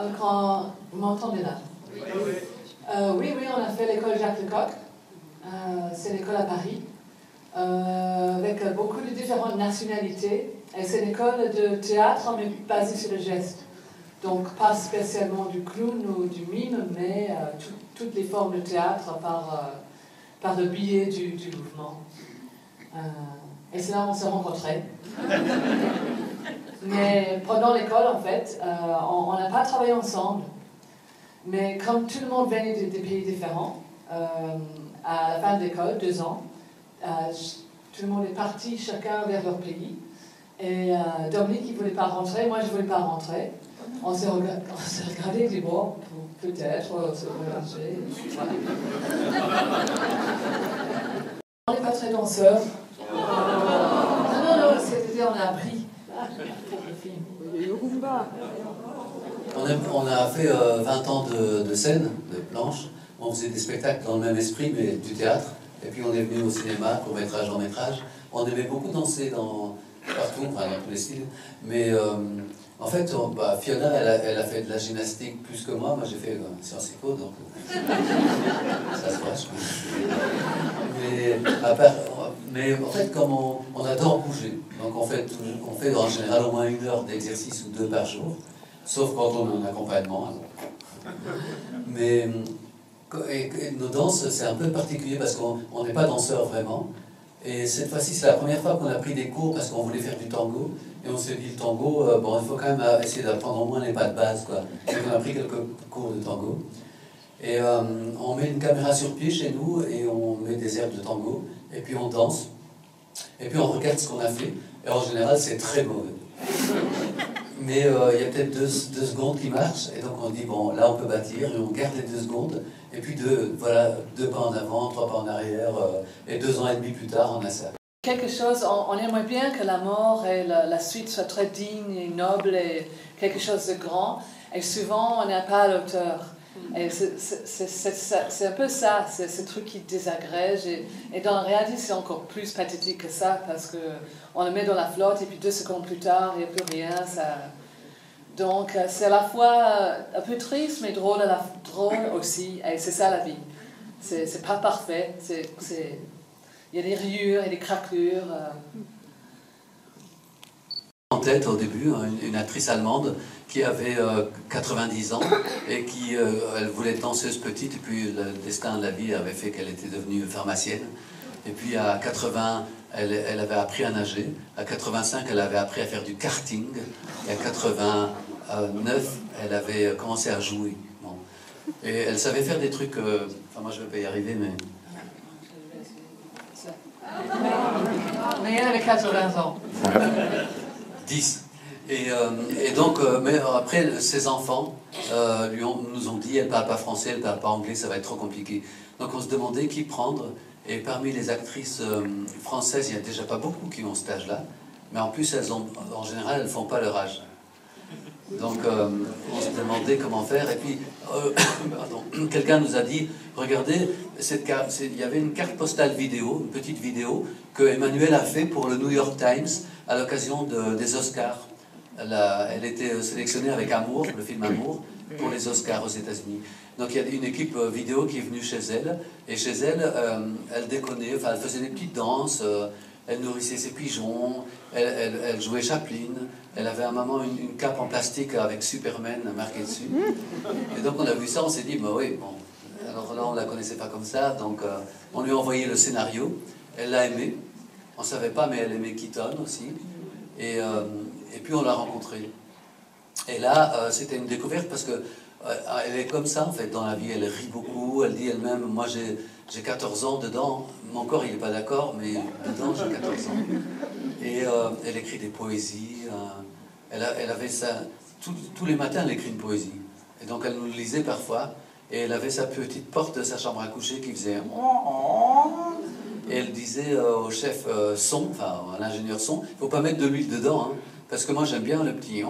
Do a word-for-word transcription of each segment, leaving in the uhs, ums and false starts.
quand... Vous m'entendez là? Oui, oui. Euh, oui, oui, on a fait l'école Jacques Lecoq. Euh, c'est l'école à Paris, euh, avec beaucoup de différentes nationalités. Et c'est une école de théâtre, mais basée sur le geste. Donc, pas spécialement du clown ou du mime, mais euh, tout, toutes les formes de théâtre par, euh, par le biais du, du mouvement. Euh, et c'est là où on s'est rencontrés. Mais pendant l'école, en fait, euh, on n'a pas travaillé ensemble. Mais comme tout le monde venait de, de pays différents, euh, à la fin de l'école, deux ans, euh, tout le monde est parti chacun vers leur pays. Et euh, Dominique, il ne voulait pas rentrer, moi je ne voulais pas rentrer. On s'est regardé, regardé et dit, bon, peut-être, on s'est regardé. Voilà. On n'est pas très danseurs. Non, non, non, c'est-à-dire on a appris pour le film. On a, on a fait euh, vingt ans de, de scène, de planche. On faisait des spectacles dans le même esprit, mais du théâtre. Et puis on est venu au cinéma, court métrage, long métrage. On aimait beaucoup danser dans, partout, enfin dans tous les styles. Mais euh, en fait, on, bah, Fiona, elle a, elle a fait de la gymnastique plus que moi. Moi, j'ai fait euh, Sciences Éco, donc ça se passe. Mais, à part, mais en fait, comme on, on adore bouger, donc on fait, on fait en général au moins une heure d'exercice ou deux par jour. Sauf quand on a un accompagnement. Mais et, et nos danses, c'est un peu particulier parce qu'on n'est pas danseur vraiment. Et cette fois-ci, c'est la première fois qu'on a pris des cours parce qu'on voulait faire du tango. Et on s'est dit, le tango, euh, bon, il faut quand même essayer d'apprendre au moins les pas de base, quoi. Donc on a pris quelques cours de tango. Et euh, on met une caméra sur pied chez nous et on met des airs de tango. Et puis on danse. Et puis on regarde ce qu'on a fait. Et en général, c'est très mauvais. Mais euh, il y a peut-être deux, deux secondes qui marchent, et donc on dit, bon, là on peut bâtir, et on garde les deux secondes, et puis deux, voilà, deux pas en avant, trois pas en arrière, euh, et deux ans et demi plus tard, on a ça. Quelque chose, on, on aimerait bien que la mort et la, la suite soient très dignes et nobles, et quelque chose de grand, et souvent on n'est pas à l'auteur. Et c'est un peu ça, c'est ce truc qui désagrège, et, et dans la réalité c'est encore plus pathétique que ça, parce qu'on le met dans la flotte, et puis deux secondes plus tard, il n'y a plus rien. Ça... Donc c'est à la fois un peu triste, mais drôle, à la... drôle aussi, et c'est ça la vie. C'est pas parfait, c'est, c'est... il y a des rayures et des craquelures. Euh... En tête au début, une, une actrice allemande qui avait euh, quatre-vingt-dix ans et qui euh, elle voulait être danseuse petite, et puis le destin de la vie avait fait qu'elle était devenue pharmacienne. Et puis à quatre-vingts, elle, elle avait appris à nager. À quatre-vingt-cinq, elle avait appris à faire du karting. Et à quatre-vingt-neuf, elle avait commencé à jouer. Bon. Et elle savait faire des trucs... Euh, enfin, moi, je ne vais pas y arriver, mais... Mais elle avait quatre-vingts ans. dix. Et, euh, et donc, euh, mais après, ses enfants euh, lui ont, nous ont dit, elle ne parle pas français, elle ne parle pas anglais, ça va être trop compliqué. Donc on se demandait qui prendre. Et parmi les actrices euh, françaises, il n'y a déjà pas beaucoup qui ont cet âge-là. Mais en plus, elles ont, en général, elles ne font pas leur âge. Donc euh, on se demandait comment faire. Et puis, euh, quelqu'un nous a dit, regardez, cette carte, il y avait une carte postale vidéo, une petite vidéo, que Emmanuel a fait pour le New York Times à l'occasion de, des Oscars. Elle, a, elle était sélectionnée avec Amour, le film Amour, pour les Oscars aux États-Unis. Donc il y a une équipe vidéo qui est venue chez elle, et chez elle, euh, elle déconnait, enfin elle faisait des petites danses, euh, elle nourrissait ses pigeons, elle, elle, elle jouait Chaplin, elle avait à un moment une, une cape en plastique avec Superman marqué dessus. Et donc on a vu ça, on s'est dit, bah oui, bon, alors là on ne la connaissait pas comme ça, donc euh, on lui a envoyé le scénario, elle l'a aimé, on ne savait pas, mais elle aimait Keaton aussi, et, euh, et puis on l'a rencontrée. Et là, euh, c'était une découverte parce que euh, elle est comme ça en fait dans la vie, elle rit beaucoup, elle dit elle-même, moi j'ai quatorze ans dedans, mon corps il n'est pas d'accord, mais dedans j'ai quatorze ans. Et euh, elle écrit des poésies, euh, elle, a, elle avait ça, tout, tous les matins elle écrit une poésie. Et donc elle nous le lisait parfois, et elle avait sa petite porte de sa chambre à coucher qui faisait... Et elle disait euh, au chef euh, son, enfin à l'ingénieur son, il ne faut pas mettre de l'huile dedans, hein, parce que moi j'aime bien le petit...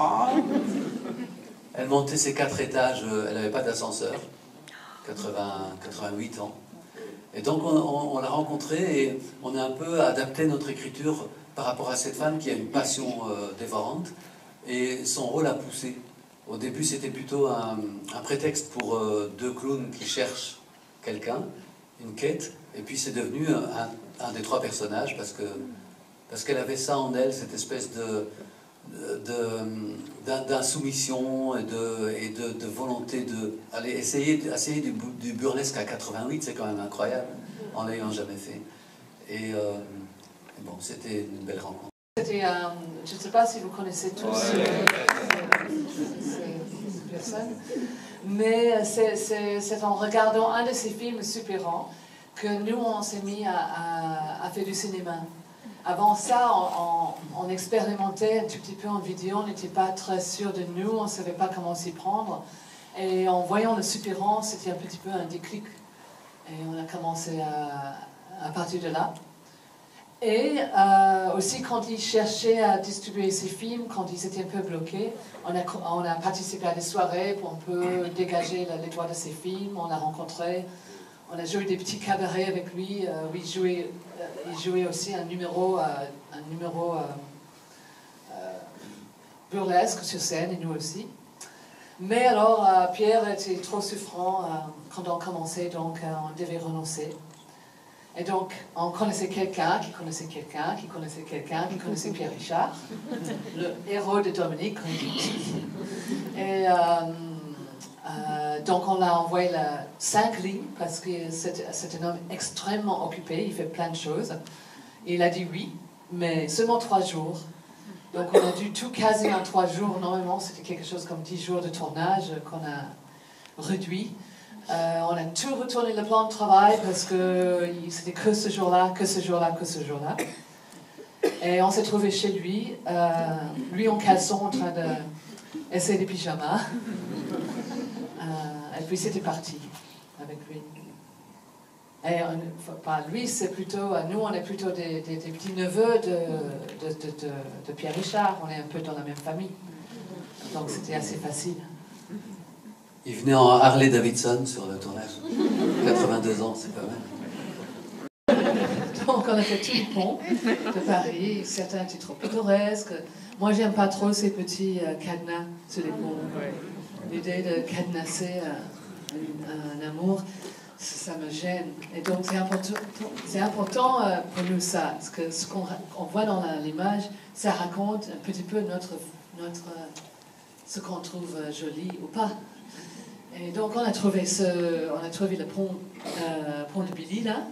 Elle montait ses quatre étages, elle n'avait pas d'ascenseur, quatre-vingts, quatre-vingt-huit ans. Et donc on, on, on l'a rencontrée et on a un peu adapté notre écriture par rapport à cette femme qui a une passion euh, dévorante, et son rôle a poussé. Au début, c'était plutôt un, un prétexte pour euh, deux clowns qui cherchent quelqu'un, une quête, et puis c'est devenu un, un des trois personnages parce que parce qu'elle avait ça en elle, cette espèce de d'insoumission et, de, et de, de volonté de aller essayer, essayer du, du burlesque à quatre-vingt-huit, c'est quand même incroyable, en l'ayant jamais fait. Et, euh, et bon, c'était une belle rencontre. C'était, euh, je ne sais pas si vous connaissez tous ouais. ces personnes, mais c'est en regardant un de ces films Super-Héros que nous, on s'est mis à, à, à faire du cinéma. Avant ça, on, on, on expérimentait un tout petit peu en vidéo, on n'était pas très sûr de nous, on ne savait pas comment s'y prendre. Et en voyant le Super-Héros, c'était un petit peu un déclic. Et on a commencé à, à partir de là. Et euh, aussi, quand ils cherchaient à distribuer ces films, quand ils étaient un peu bloqués, on a, on a participé à des soirées pour un peu dégager les droits de ces films, on l'a rencontré. On a joué des petits cabarets avec lui, euh, où il jouait, euh, il jouait aussi un numéro, euh, un numéro euh, euh, burlesque sur scène, et nous aussi. Mais alors, euh, Pierre était trop souffrant euh, quand on commençait, donc euh, on devait renoncer. Et donc, on connaissait quelqu'un qui connaissait quelqu'un qui connaissait quelqu'un qui connaissait Pierre Richard, le héros de Dominique. Et... Euh, Euh, donc on l'a envoyé la cinq lignes parce que c'est un homme extrêmement occupé, il fait plein de choses. Et il a dit oui, mais seulement trois jours. Donc on a dû tout caser en trois jours. Normalement c'était quelque chose comme dix jours de tournage qu'on a réduit. Euh, on a tout retourné le plan de travail parce que c'était que ce jour-là, que ce jour-là, que ce jour-là. Et on s'est trouvé chez lui, euh, lui en caleçon en train d'essayer des pyjamas. Euh, et puis c'était parti avec lui. Et on, pas lui, c'est plutôt, nous on est plutôt des, des, des petits neveux de, de, de, de, de Pierre Richard, on est un peu dans la même famille. Donc c'était assez facile. Il venait en Harley Davidson sur le tournage. quatre-vingt-deux ans, c'est pas mal. Donc on a fait tout le pont de Paris, certains étaient trop pittoresques. Moi j'aime pas trop ces petits euh, cadenas sur les ponts. L'idée de cadenasser euh, un, un amour, ça me gêne. Et donc c'est important, c'est important euh, pour nous ça, parce que ce qu'on on voit dans l'image, ça raconte un petit peu notre, notre, ce qu'on trouve joli ou pas. Et donc on a trouvé, ce, on a trouvé le pont, euh, pont de Billy là,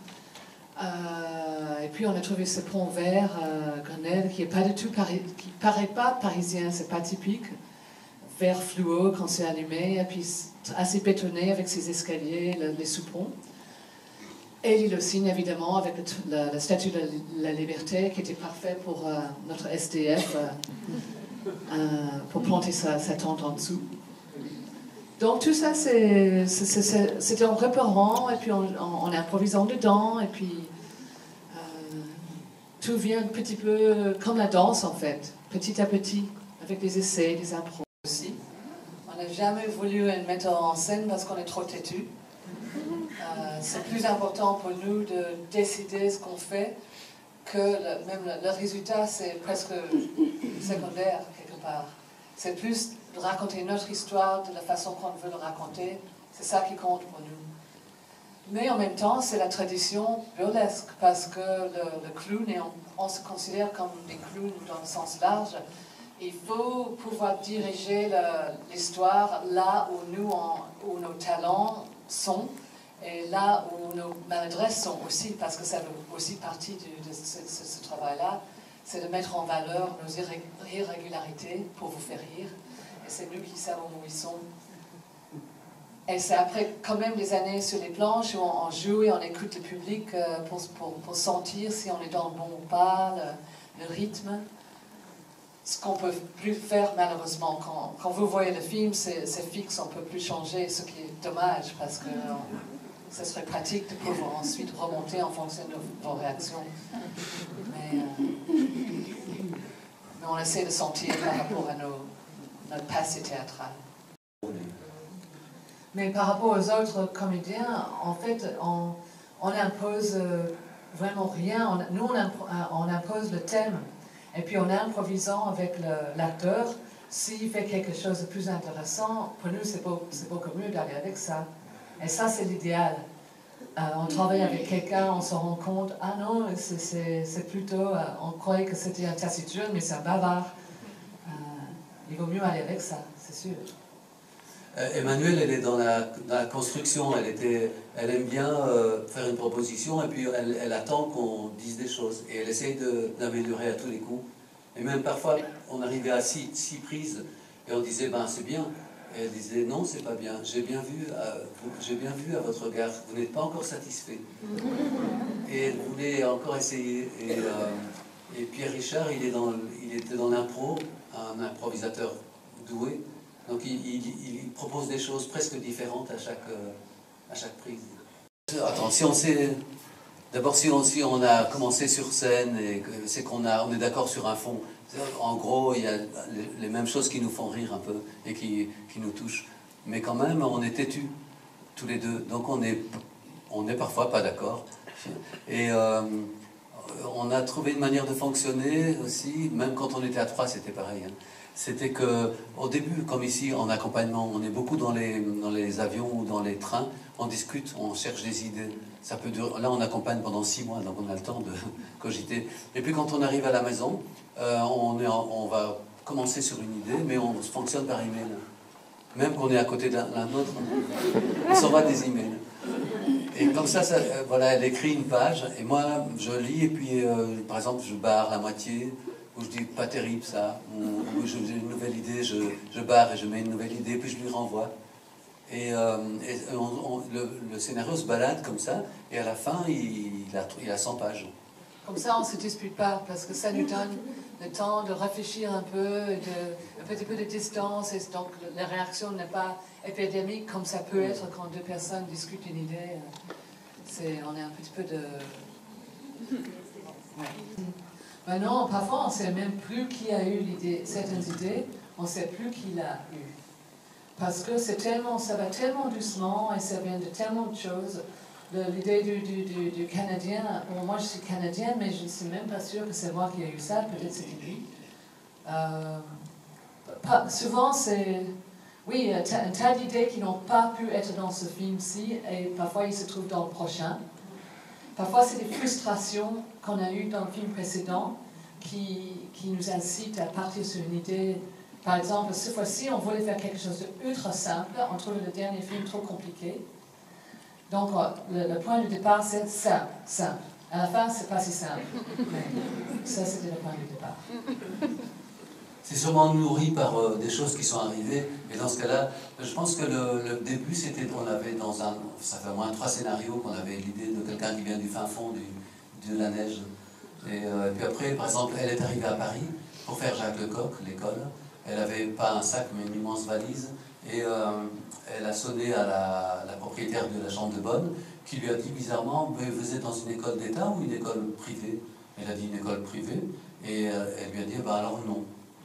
euh, et puis on a trouvé ce pont vert, euh, Grenelle, qui est pas du tout pari qui paraît pas parisien, c'est pas typique. Vert fluo quand c'est allumé, et puis assez bétonné avec ses escaliers, le, les sous-ponts. Et l'île aux Cygnes, évidemment, avec le, la, la statue de la liberté, qui était parfait pour euh, notre S D F, euh, euh, pour planter sa, sa tente en dessous. Donc tout ça, c'était en repérant, et puis en, en, en improvisant dedans, et puis euh, tout vient un petit peu comme la danse, en fait, petit à petit, avec des essais, des impros. Aussi. On n'a jamais voulu un metteur en scène parce qu'on est trop têtu. Euh, c'est plus important pour nous de décider ce qu'on fait que le, même le, le résultat, c'est presque secondaire quelque part. C'est plus de raconter notre histoire de la façon qu'on veut le raconter. C'est ça qui compte pour nous. Mais en même temps, c'est la tradition burlesque parce que le, le clown, et on, on se considère comme des clowns dans le sens large. Il faut pouvoir diriger l'histoire là où, nous, on, où nos talents sont et là où nos maladresses sont aussi, parce que ça fait aussi partie du, de ce, ce, ce travail-là, c'est de mettre en valeur nos irrégularités pour vous faire rire. Et c'est nous qui savons où ils sont. Et c'est après quand même des années sur les planches où on, on joue et on écoute le public euh, pour, pour, pour sentir si on est dans le bon ou pas, le, le rythme. Ce qu'on ne peut plus faire malheureusement. Quand, quand vous voyez le film, c'est fixe, on ne peut plus changer, ce qui est dommage parce que ce serait pratique de pouvoir ensuite remonter en fonction de vos réactions. Mais, euh, mais on essaie de sentir par rapport à nos, notre passé théâtral. Mais par rapport aux autres comédiens, en fait, on, on impose vraiment rien. On, nous, on, impo, on impose le thème. Et puis en improvisant avec l'acteur, s'il fait quelque chose de plus intéressant, pour nous, c'est beaucoup, beaucoup mieux d'aller avec ça. Et ça, c'est l'idéal. Euh, on travaille avec quelqu'un, on se rend compte, ah non, c'est plutôt, euh, on croyait que c'était un taciturne, mais c'est un bavard. Euh, il vaut mieux aller avec ça, c'est sûr. Euh, Emmanuelle, elle est dans la, dans la construction, elle, était, elle aime bien euh, faire une proposition et puis elle, elle attend qu'on dise des choses. Et elle essaye d'améliorer à tous les coups. Et même parfois, on arrivait à six, six prises et on disait, ben c'est bien. Et elle disait, non, c'est pas bien. J'ai bien vu, euh, j'ai bien vu à votre regard, vous n'êtes pas encore satisfait. Et elle voulait encore essayer. Et, euh, et Pierre Richard, il, est dans, il était dans l'impro, un improvisateur doué. Donc il, il, il propose des choses presque différentes à chaque, euh, à chaque prise. Attends, si on sait... D'abord, si on, si on a commencé sur scène, et c'est qu'on on est d'accord sur un fond. En gros, il y a les, les mêmes choses qui nous font rire un peu et qui, qui nous touchent. Mais quand même, on est têtus, tous les deux. Donc on est, on est parfois pas d'accord. Et euh, on a trouvé une manière de fonctionner aussi, même quand on était à trois, c'était pareil. Hein. C'était qu'au début, comme ici, en accompagnement, on est beaucoup dans les, dans les avions ou dans les trains, on discute, on cherche des idées. Ça peut durer, là, on accompagne pendant six mois, donc on a le temps de cogiter. Et puis quand on arrive à la maison, euh, on, est en, on va commencer sur une idée, mais on fonctionne par email. Même qu'on est à côté de l'un autre, on s'envoie des emails. Et comme ça, ça euh, voilà, elle écrit une page, et moi, je lis, et puis, euh, par exemple, je barre la moitié, où je dis pas terrible ça, ou, ou j'ai une nouvelle idée, je, je barre et je mets une nouvelle idée, puis je lui renvoie. Et, euh, et on, on, le, le scénario se balade comme ça, et à la fin, il, il, a, il a cent pages. Comme ça, on ne se dispute pas, parce que ça nous donne le temps de réfléchir un peu, de, un petit peu de distance, et donc la réaction n'est pas épidémique comme ça peut être quand deux personnes discutent une idée. C'est, on est un petit peu de... Ouais. Ben non, parfois on ne sait même plus qui a eu l'idée, certaines idées, on ne sait plus qui l'a eu. Parce que c'est tellement, ça va tellement doucement et ça vient de tellement de choses. L'idée du, du, du, du Canadien, bon, moi je suis Canadienne, mais je ne suis même pas sûre que c'est moi qui ai eu ça, peut-être c'était lui. Euh, pas, souvent c'est, oui, un tas d'idées qui n'ont pas pu être dans ce film-ci, et parfois ils se trouvent dans le prochain. Parfois c'est des frustrations qu'on a eues dans le film précédent qui, qui nous incitent à partir sur une idée. Par exemple, cette fois-ci, on voulait faire quelque chose d'ultra simple, on trouvait le dernier film trop compliqué. Donc, le, le point de départ, c'est simple, simple. À la fin, c'est pas si simple. Mais ça, c'était le point de départ. C'est sûrement nourri par euh, des choses qui sont arrivées. Et dans ce cas-là, je pense que le, le début, c'était qu'on avait dans un... Ça fait au moins trois scénarios qu'on avait l'idée de quelqu'un qui vient du fin fond du, de la neige. Et, euh, et puis après, par exemple, elle est arrivée à Paris pour faire Jacques Lecoq, l'école. Elle n'avait pas un sac, mais une immense valise. Et euh, elle a sonné à la, la propriétaire de la chambre de bonne, qui lui a dit bizarrement, vous êtes dans une école d'État ou une école privée? Elle a dit une école privée. Et euh, elle lui a dit, bah alors non.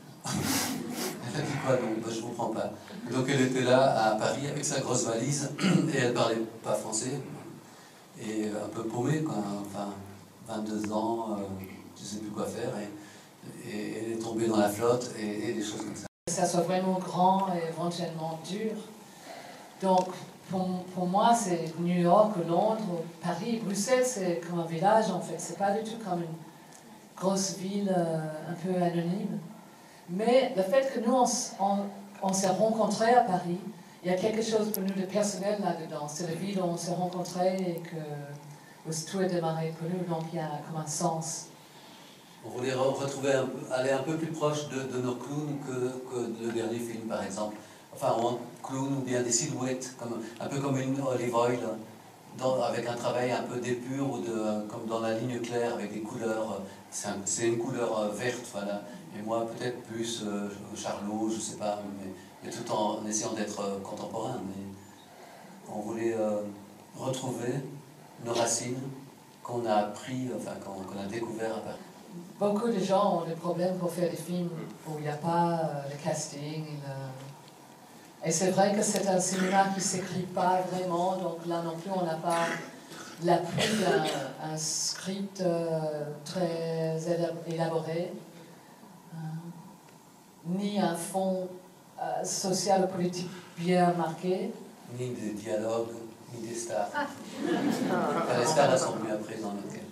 Elle a dit quoi non? Bah, je ne comprends pas. Donc elle était là à Paris avec sa grosse valise, et elle ne parlait pas français. Et un peu paumée, quoi. Enfin, vingt-deux ans, euh, je ne sais plus quoi faire. Et, et elle est tombée dans la flotte et, et des choses comme ça. Que ça soit vraiment grand et éventuellement dur. Donc, pour, pour moi, c'est New York, Londres, Paris, Bruxelles, c'est comme un village en fait. C'est pas du tout comme une grosse ville euh, un peu anonyme. Mais le fait que nous, on, on, on s'est rencontrés à Paris, il y a quelque chose pour nous de personnel là-dedans. C'est la ville où on s'est rencontrés et que où tout a démarré pour nous, donc il y a comme un sens. On voulait retrouver un peu, aller un peu plus proche de, de nos clowns que, que le dernier film, par exemple. Enfin, un clown ou bien des silhouettes, comme, un peu comme une Olive Oil, dans, avec un travail un peu d'épure, ou de, comme dans la ligne claire, avec des couleurs. C'est une couleur verte, voilà. Et moi, peut-être plus euh, Charlot, je ne sais pas, mais, mais tout en essayant d'être contemporain. Mais on voulait euh, retrouver nos racines qu'on a appris, enfin, qu'on qu'on a découvert à Paris. Beaucoup de gens ont des problèmes pour faire des films où il n'y a pas euh, le casting. Le... Et c'est vrai que c'est un cinéma qui ne s'écrit pas vraiment, donc là non plus on n'a pas l'appui d'un un script euh, très élaboré. ni un fond euh, social ou politique bien marqué. Ni des dialogues, ni des stars. Ah. Les stars, elles sont mieux après dans notre cas.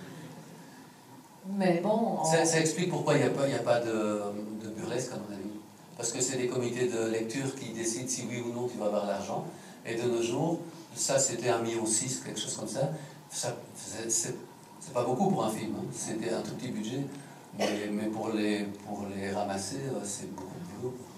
Mais bon... On... Ça, ça explique pourquoi il n'y a pas, il y a pas de, de burlesque, à mon avis. Parce que c'est des comités de lecture qui décident si oui ou non tu vas avoir l'argent. Et de nos jours, ça c'était un million six, quelque chose comme ça. ça c'est pas beaucoup pour un film, hein. C'était un tout petit budget. Mais, mais pour, les, pour les ramasser, c'est beaucoup plus haut.